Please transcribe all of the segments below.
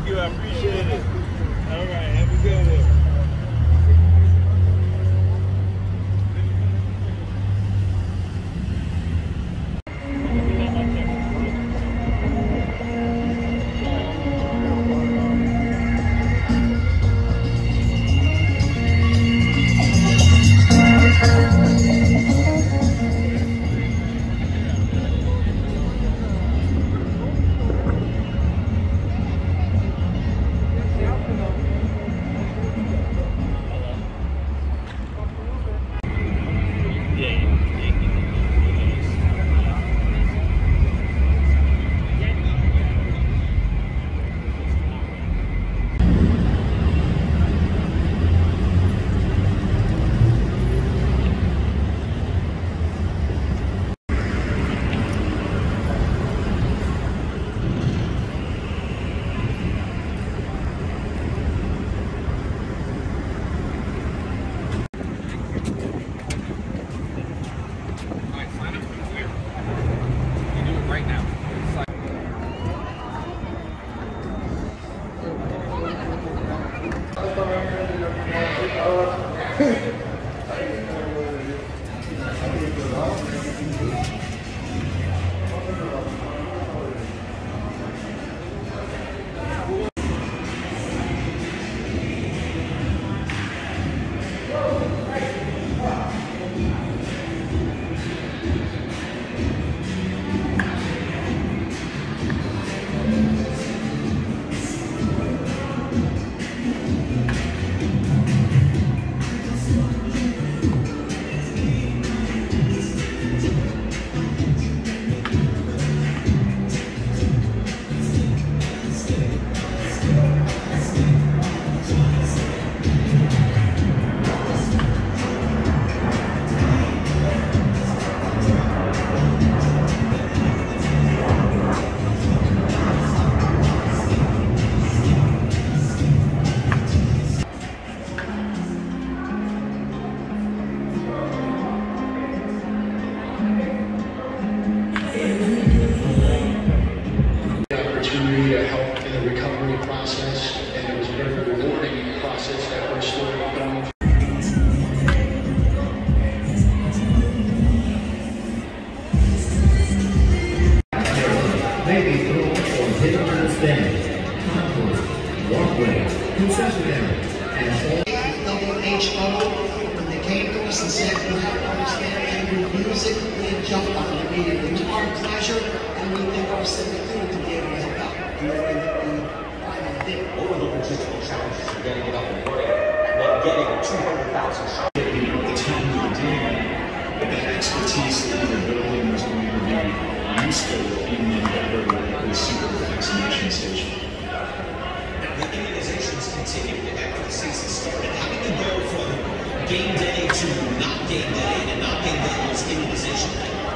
you. I appreciate it. All right. Have a good one. When they came to us and said we have to understand Angry music, we jumped on it immediately. It's our pleasure, and we think our civic duty to be able to help out in the way that we finally did. What were the logistical challenges for getting it up and running, and then getting 200,000 shots? The time we were doing it, but that expertise that we were building was going to be useful in the endeavor of the super vaccination station. The immunizations continue after the season started. How did you go from game day to not game day, and not game day was immunization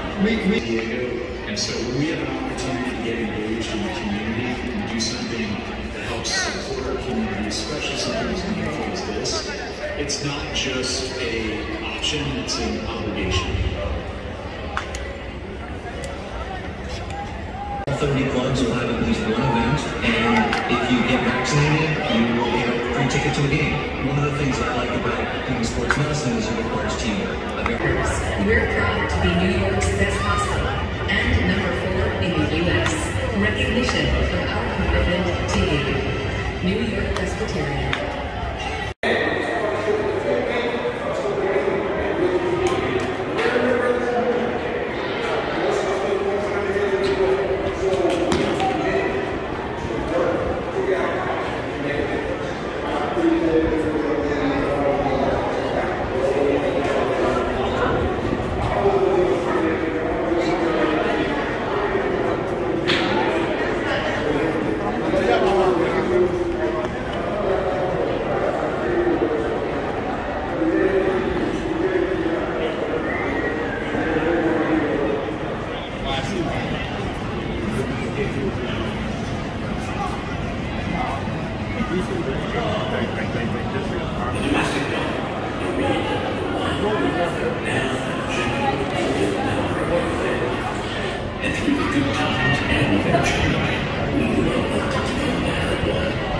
day? And so when we have an opportunity to get engaged in the community and do something that helps support our community, especially something as meaningful as this, it's not just an option, it's an obligation. 30 clubs will have at least one event, and if you get vaccinated, you will get a free ticket to a game. One of the things I like about doing sports medicine is it requires teamwork. We're proud to be New York's best hospital and #4 in the U.S. Recognition of our commitment to you. New York Presbyterian. And through the good times and eventually, we will overcome no matter what.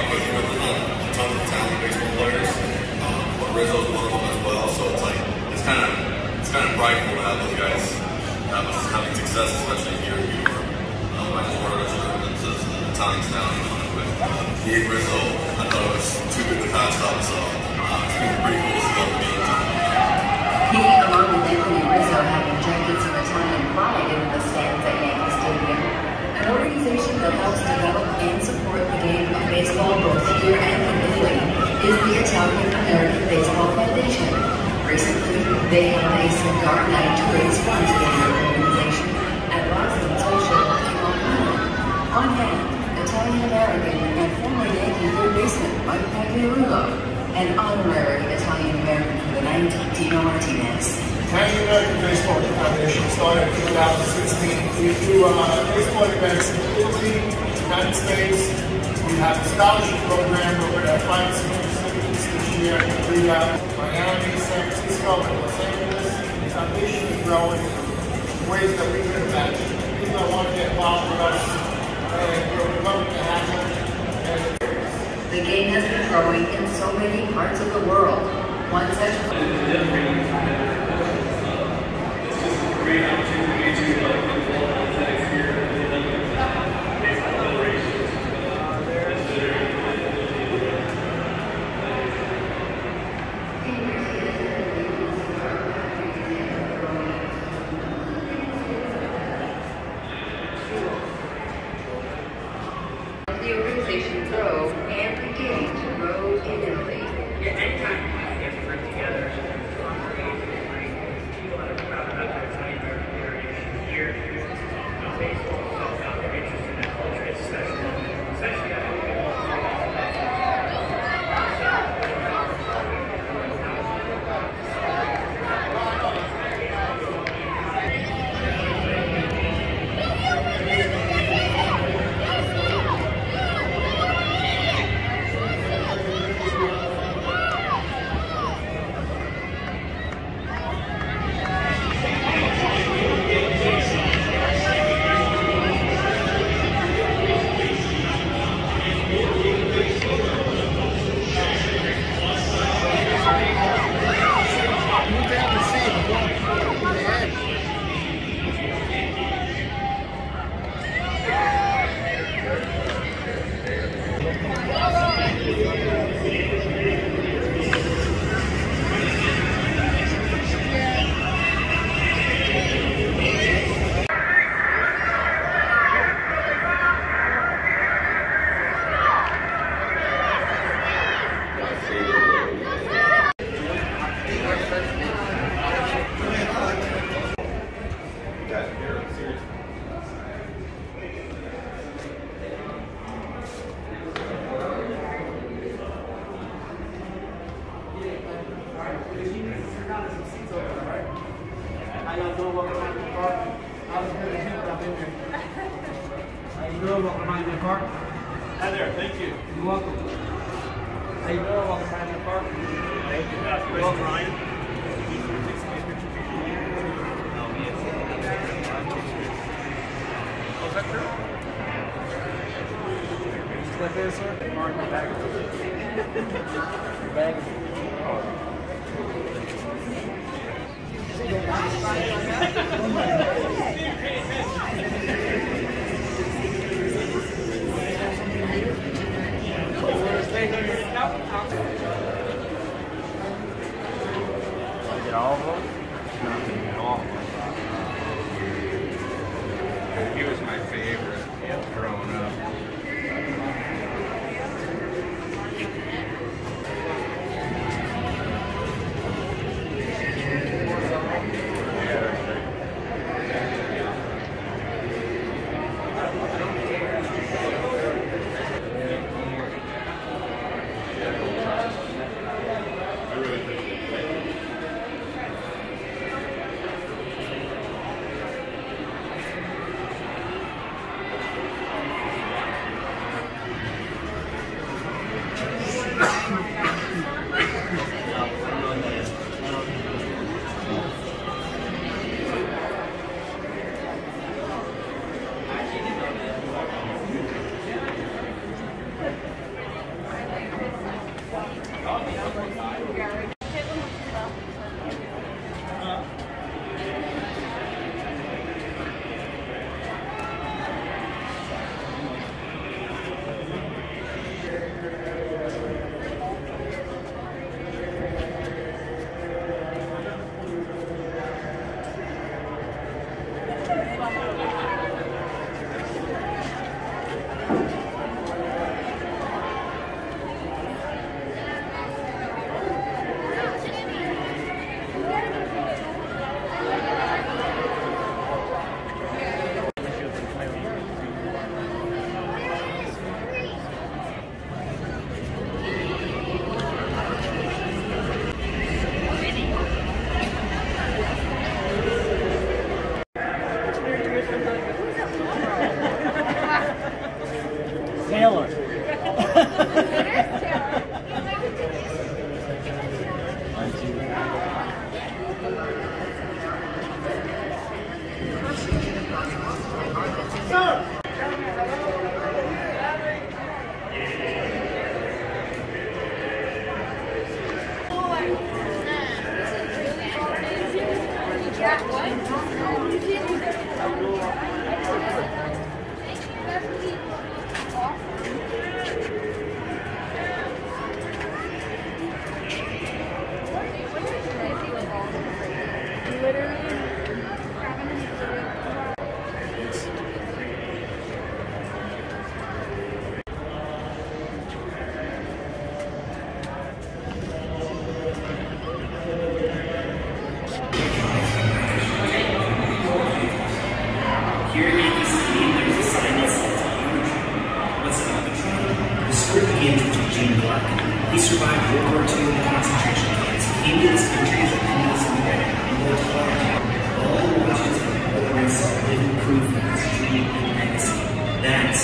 because you know there's not a ton of talented baseball players, but Rizzo's one of them as well. So it's like it's kind of prideful to have those guys having success, especially here in New York. I just wanted to sort of the Italians down on it, but Diego Rizzo, I thought it was too good to pass up. So it's been pretty cool to see all the games. He, along with Anthony Rizzo, have injected some Italian pride into the stands at Yankee Stadium, an organization that helps develop and support the game of baseball both here and in Italy is the Italian American Baseball Foundation. Recently, they held a cigar night to raise funds for the organization at Boston Social in Long Island. On hand, Italian American and former Yankee third baseman Mike Pagliarulo, and honorary Italian American for the night, Tino Martinez. Yankee American Baseball Foundation started in 2016. We do baseball events in Italy, United States. We have a scholarship program where we're going to find senior citizens this year in Miami, San Francisco, and Los Angeles. The foundation is growing in ways that we can imagine. People that want to get involved with us, and we're loving to have them. The game has been growing in so many parts of the world. One such great opportunity to involve athletics here in the baseball federations. the organization grow and the game to grow in Italy. Yeah, anytime you get to work together, people that are proud about their Italian American heritage here, baseball, they're interested in that culture. It's especially Hi there, thank you. You're welcome. How you doing? Welcome back to the park. Thank you. You're welcome, Ryan. Oh, is that true? Is that there, sir? Mark, your bag. Your bag. Get all of them? Not get all of them. He was my favorite growing up. Taylor. Here at Yankee Stadium, there's a sign that says huge. What's it on the front? The story begins with Eugene Clark. He survived World War II and concentration camps. He came to this country as a penniless immigrant and worked hard. All the Washington Poets living proof of his dream and legacy. That's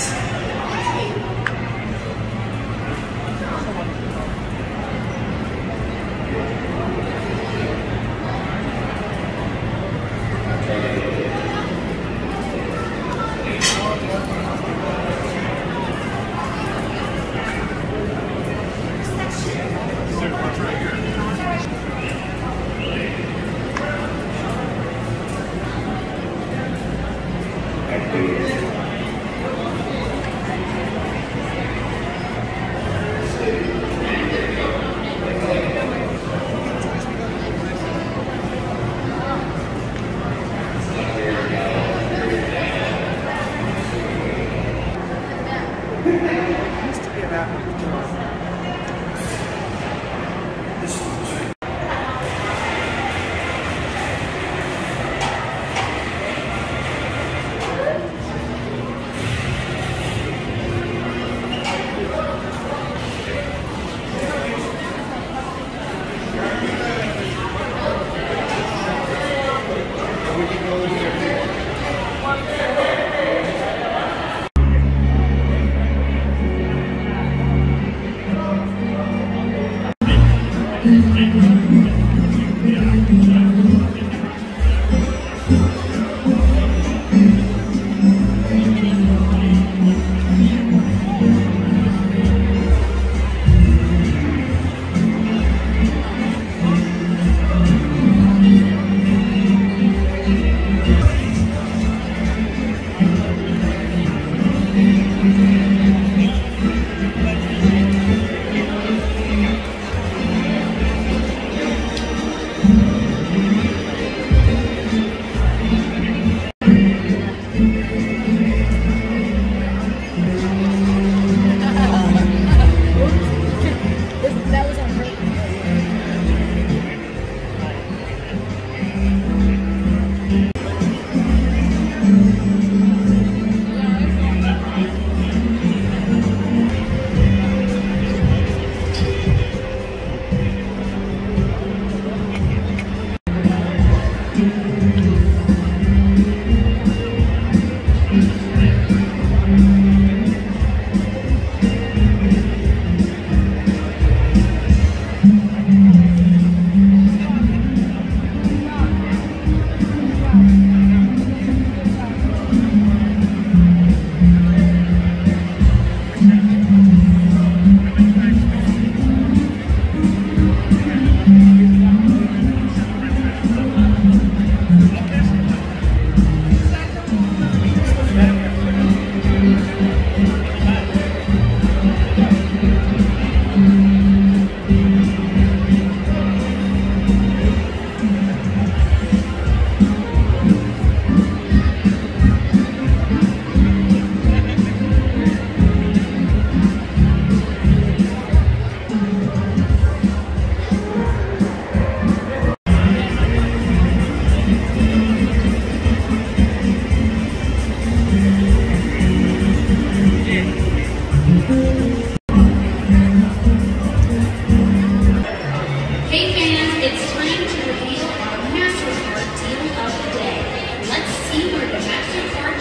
Mastercard deal of the day. Let's see where the Mastercard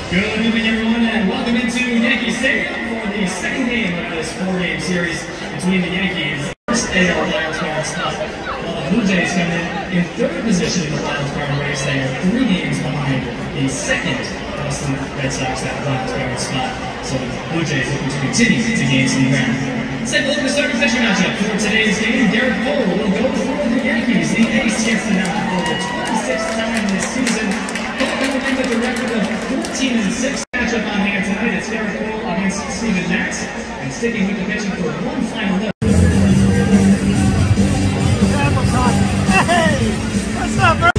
Good evening, everyone, and welcome into Yankee Stadium for the second game of this four-game series between the Yankees. First AL wildcard spot, while the Blue Jays come in third position in the wildcard race. They are 3 games behind the second Boston Red Sox at wildcard spot. So the Blue Jays looking to continue to gain some ground. Let's take a look at the starting pitching matchup for today's game. Gerrit Cole will go for the Yankees. The ace gets the nod for the 26th time this season. Cole coming in with a record of 14-6. Matchup on hand tonight. It's Gerrit Cole against Steven Matz, and sticking with the pitching for one final look. Hey! What's up, bro?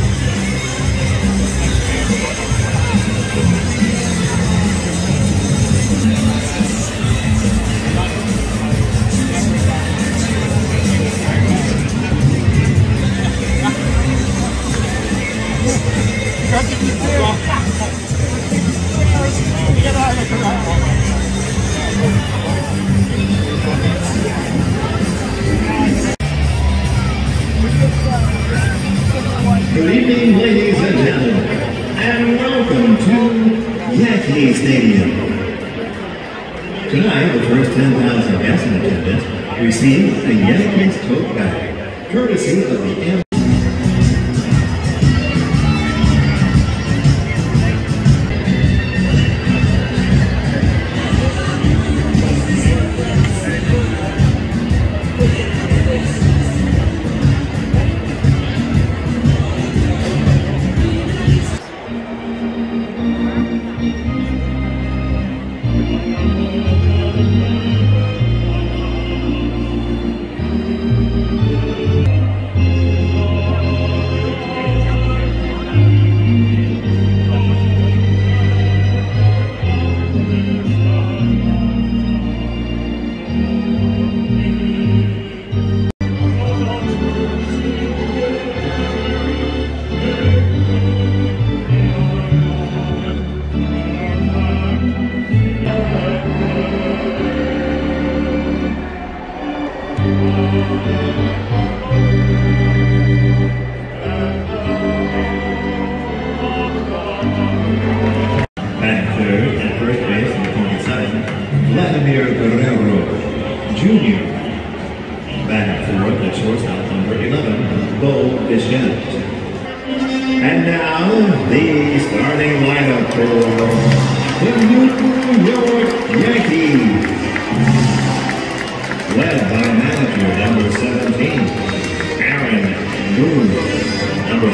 Good evening, ladies and gentlemen, and welcome to Yankee Stadium. Tonight, the first 10,000 guests in attendance receive a Yankees tote bag, courtesy of the M. Jr. Back fourth at shortstop, number 11, Bo Bichette. And now, the starting lineup for the New York Yankees. Led by manager, number 17, Aaron Boone, number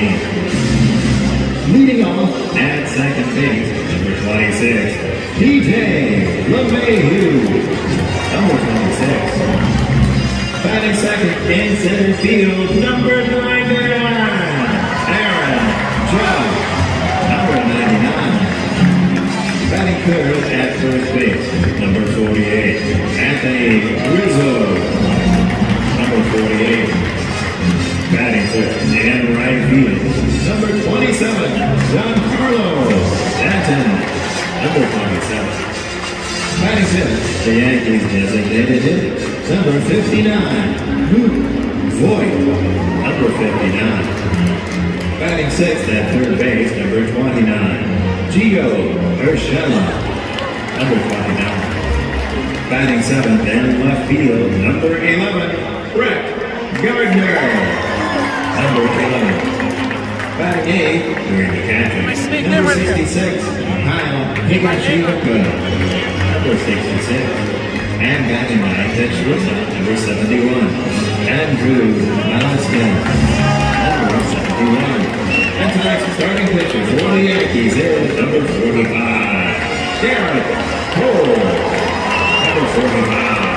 17. Leading off at second base, number 26, DJ LeMahieu. Number 26. Batting second in center field, number 99, Aaron Judge. Number 99. Batting third at first base, number 48, Anthony Rizzo. Number 48. Batting third in right field, number 27, Giancarlo Stanton. Number 27. Batting fifth, the Yankees designated hitter, number 59, Luke Voigt, number 59. Batting sixth at third base, number 29, Gio Urshela, number 29. Batting seventh in left field, number 11, Brett Gardner, number 11. Batting eighth during the catching, number 66, Kyle Higashioka. Number 66, and batting ninth at shortstop, number 71, Andrew Malaskin, number 71. And tonight's starting pitcher for the Yankees is number 45, Gerrit Cole, number 45.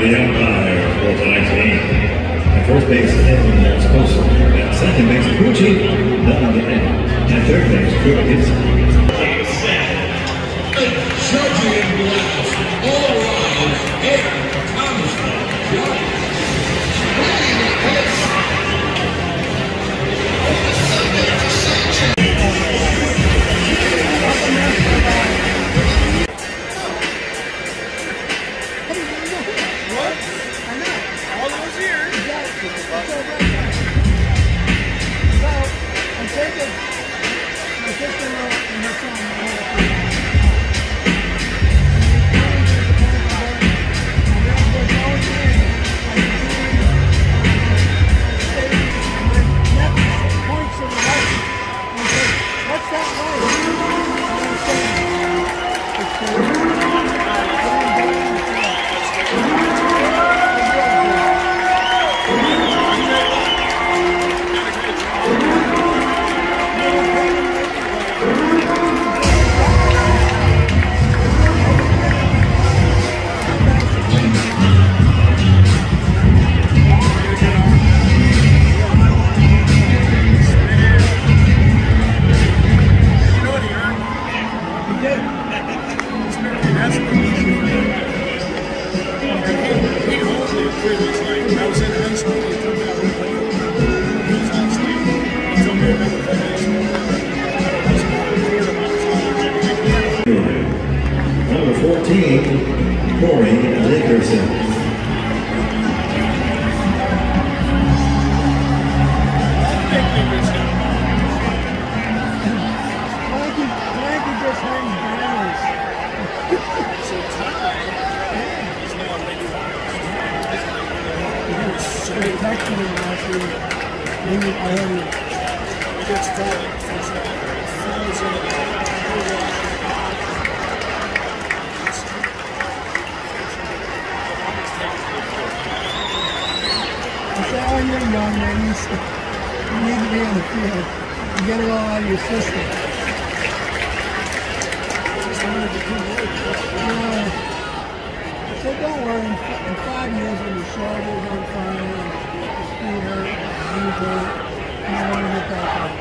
the umpire for tonight's game. At first base, Edwin Esposo. At second base, Gucci, Don Dean. At third base, Kurt Gibson. Judging in glass, all around, Eric Thomas, Number 14, Corey Dickerson. When you're young, man, you need to be in the field and get it all out of your system. So don't worry, in 5 years when your shoulders are fine, your feet hurt, your knees hurt, you don't want to get back up.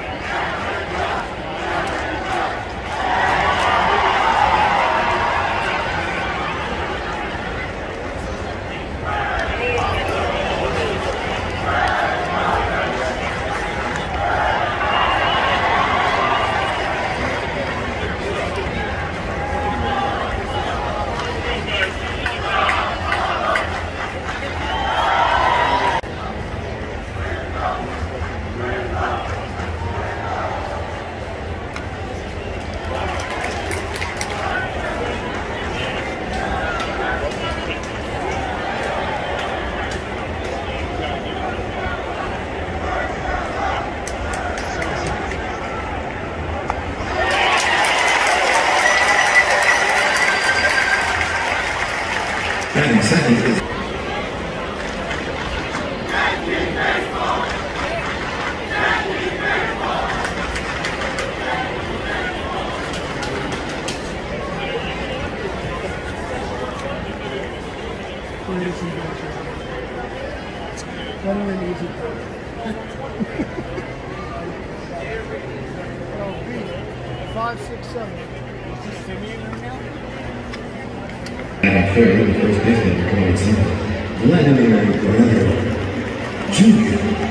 Batting second is Better than easy. 5, 6, 7. Is this Simeon now? at third, the first baseman, Corey Dickerson. Vladimir Guerrero Jr.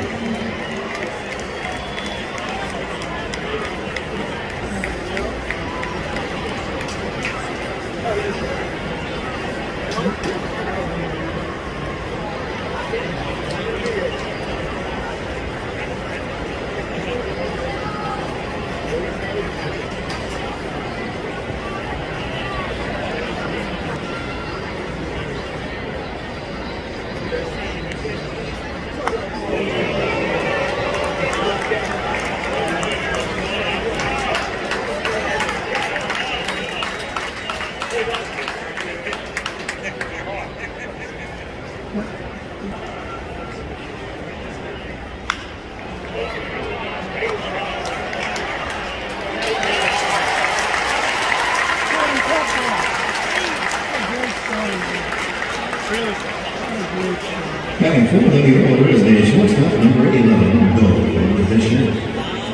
Batting for the Orioles is the shortstop, number 11, Cole, this year.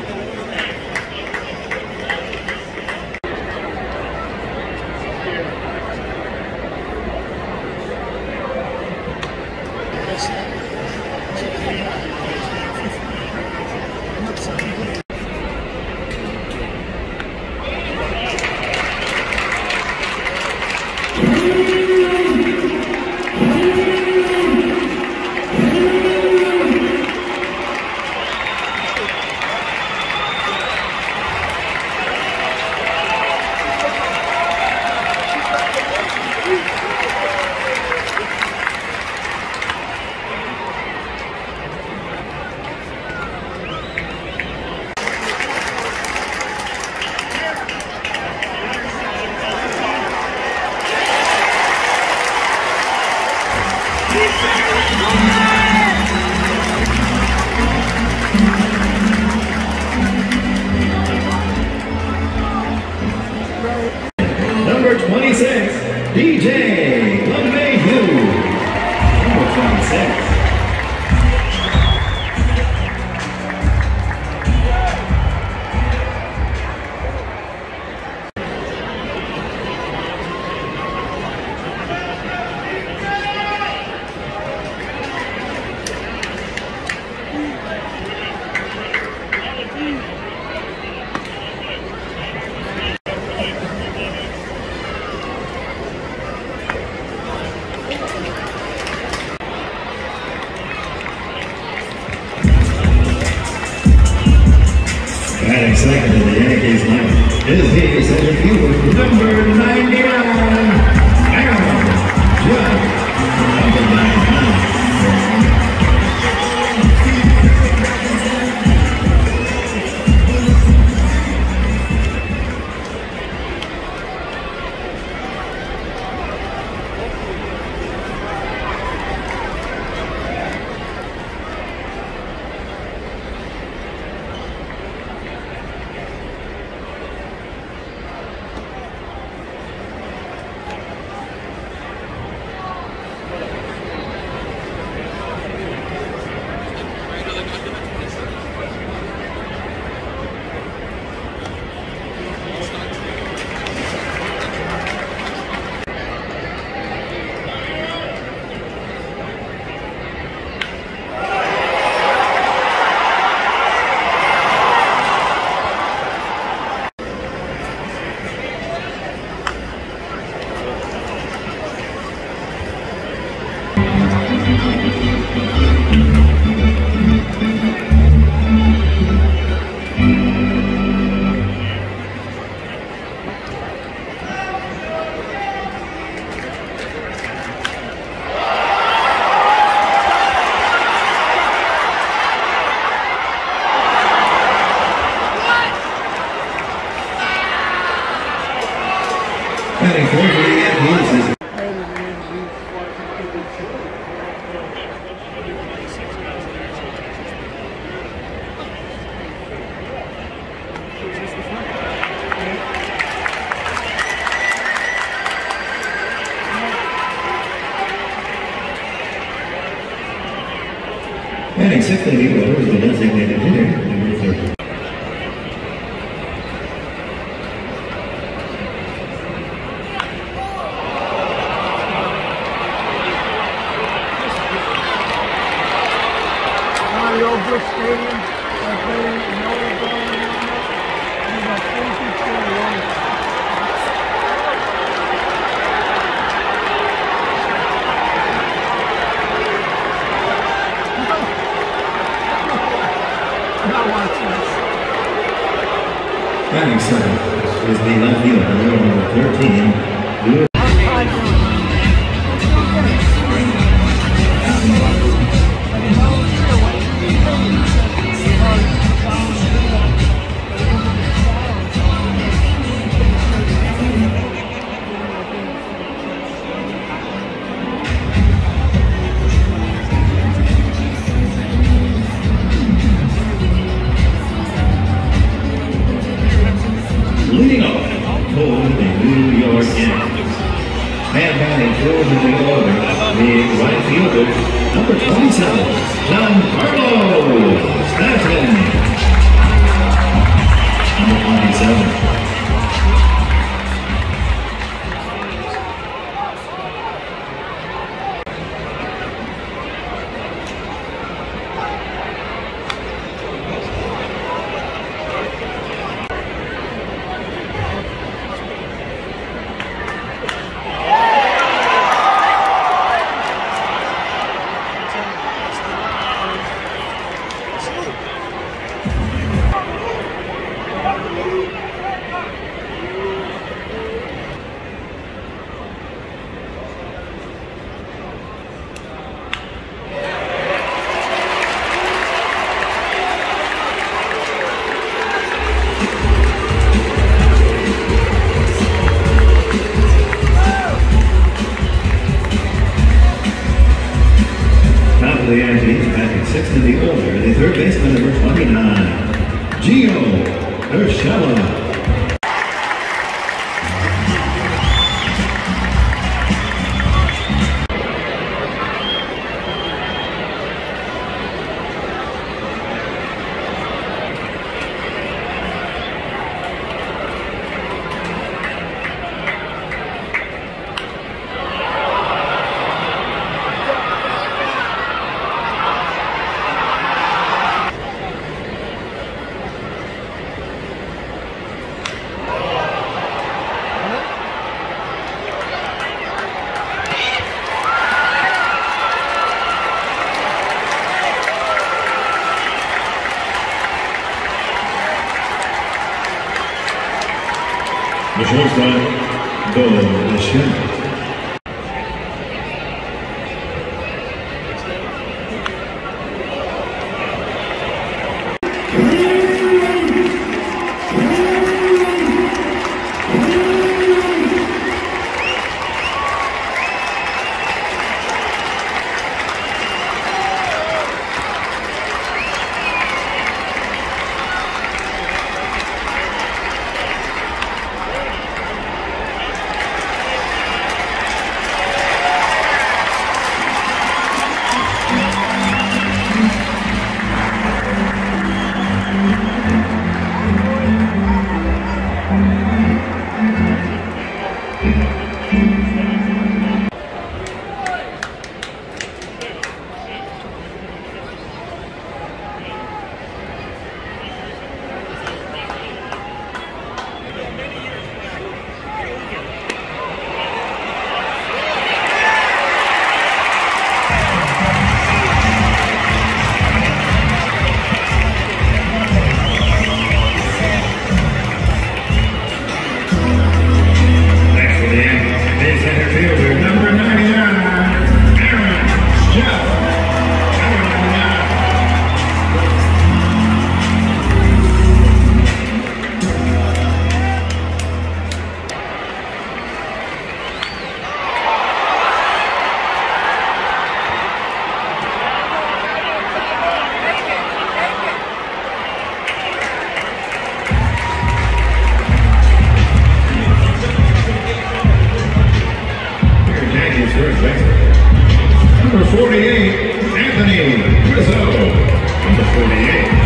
Number 26, DJ LeMahieu. Number 26. Batting second in the Yankees lineup is the center fielder, number 99, Aaron Judge. Number 99. Batting for the Yankees is batting sixth in the order is the designated hitter, number 30. Bush Stadium, I played in Oregon, and about 42 Batting seventh is the left fielder, number 13, leading off for the New York Yankees. throws in the order, the right fielder, number 27, Giancarlo Stanton. Number 27. The Yankees back at sixth in the order, the third baseman, number 29, Gio Urshela. The shortstop, Bo Leshman. Number 48, Anthony Rizzo. Number 48.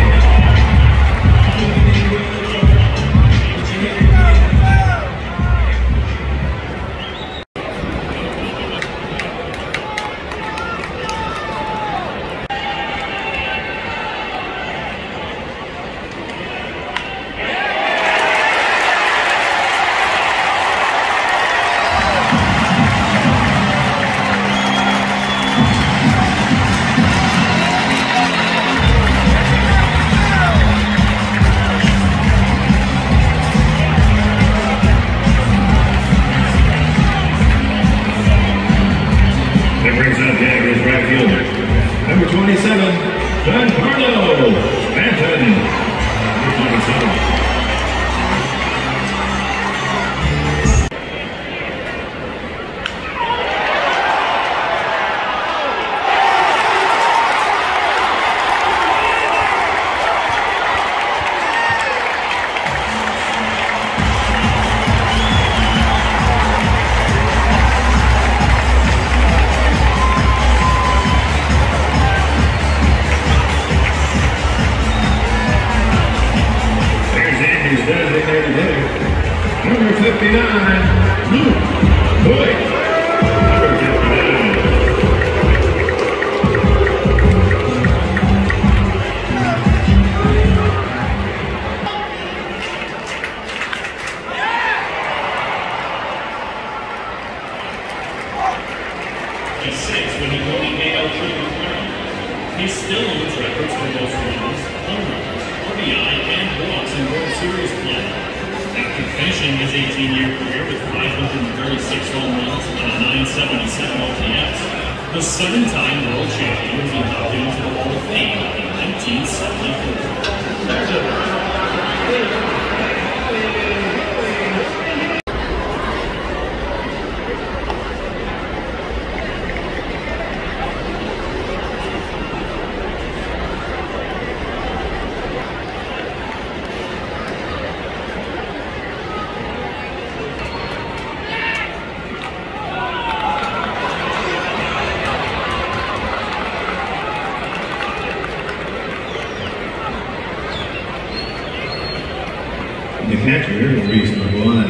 That brings up Yankees right fielder, number 27, Giancarlo Stanton. Number 27. 66 when he only made out triple crown. He still owns records for most runs, home runs, RBI, and walks in World Series play. After finishing his 18-year career with 536 home runs and a 977 OPS, the 7-time world champion was inducted into the Hall of Fame in 1974. The catcher is one.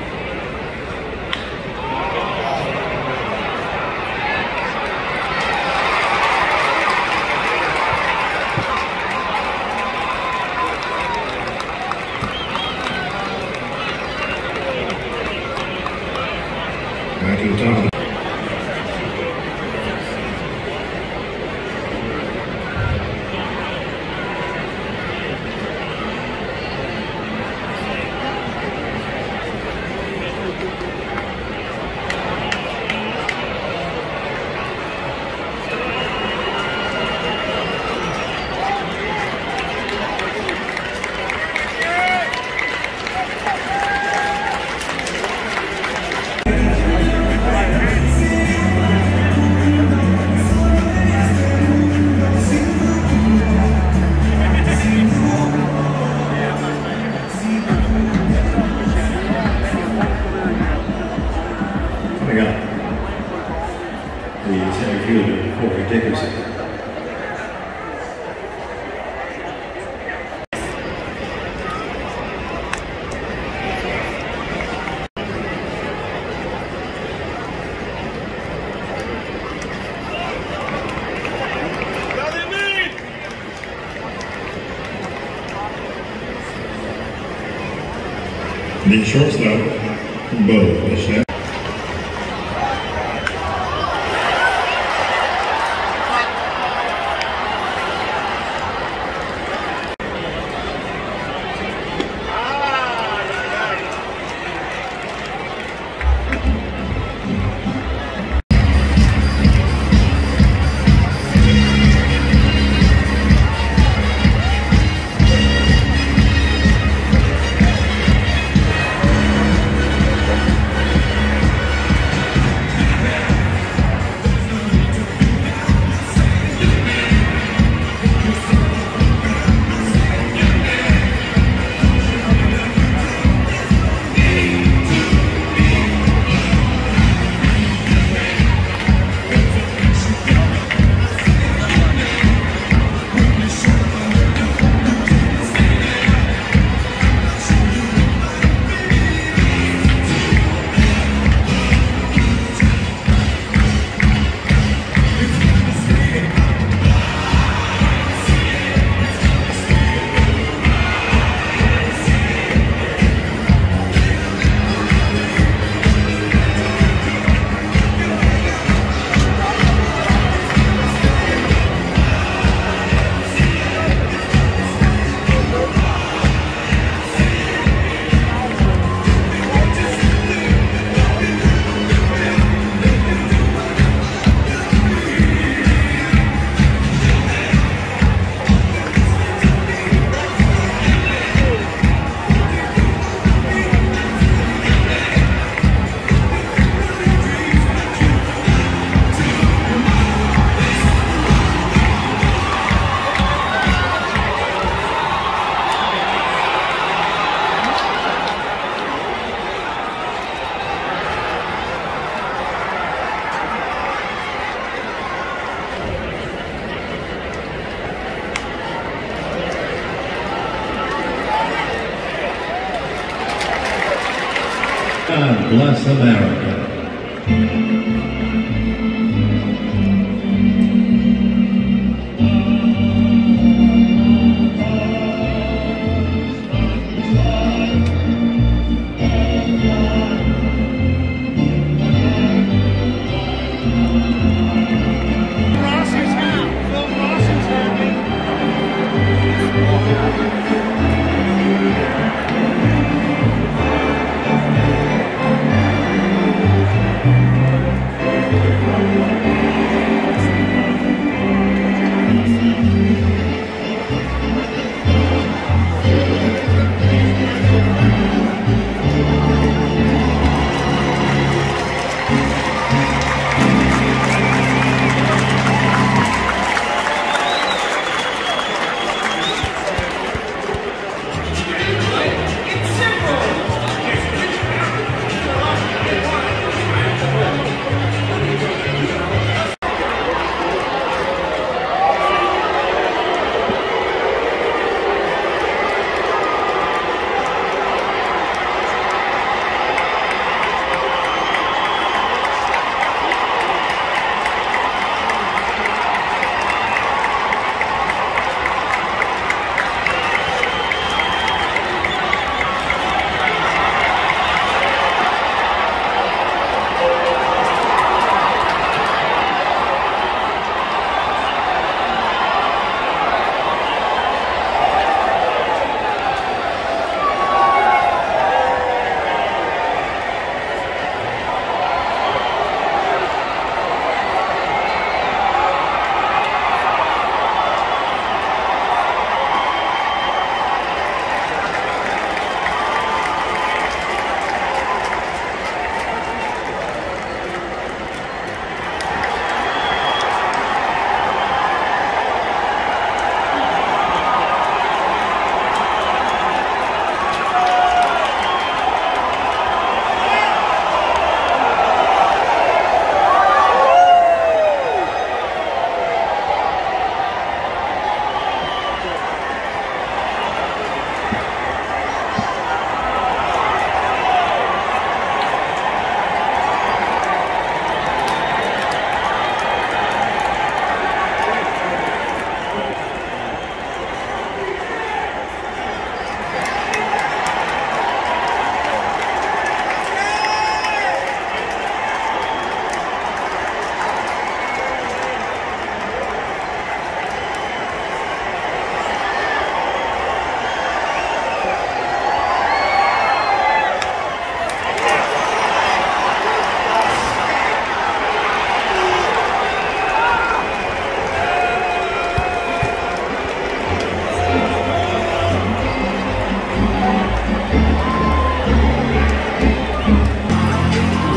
Back to the top of the center fielder, Corey Dickerson. The shortstop, Bo Bichette. God bless America.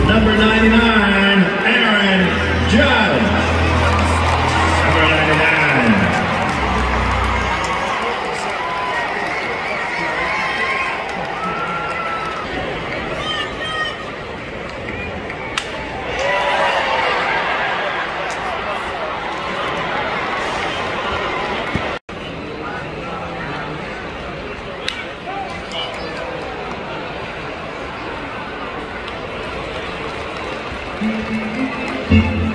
number 99, Aaron Judge. Number 99. Thank you.